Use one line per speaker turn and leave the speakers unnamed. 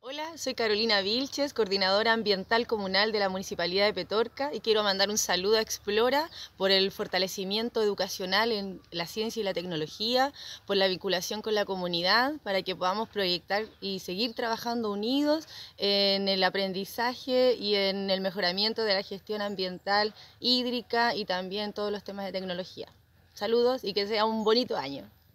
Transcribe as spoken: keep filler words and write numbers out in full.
Hola, soy Carolina Vilches, coordinadora ambiental comunal de la Municipalidad de Petorca, y quiero mandar un saludo a Explora por el fortalecimiento educacional en la ciencia y la tecnología, por la vinculación con la comunidad, para que podamos proyectar y seguir trabajando unidos en el aprendizaje y en el mejoramiento de la gestión ambiental, hídrica y también todos los temas de tecnología. Saludos y que sea un bonito año.